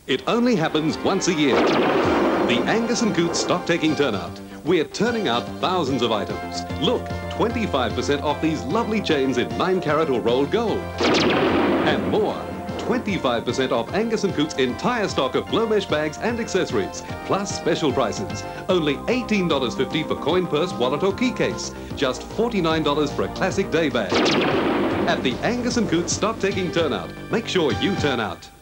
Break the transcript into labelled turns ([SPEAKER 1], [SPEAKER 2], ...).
[SPEAKER 1] It only happens once a year. The Angus Coote stock-taking turnout. We're turning out thousands of items. Look, 25% off these lovely chains in 9-carat or rolled gold. And more, 25% off Angus Coote's entire stock of glow mesh bags and accessories, plus special prices. Only $18.50 for coin purse, wallet or key case. Just $49 for a classic day bag. At the Angus Coote stock-taking turnout, make sure you turn out.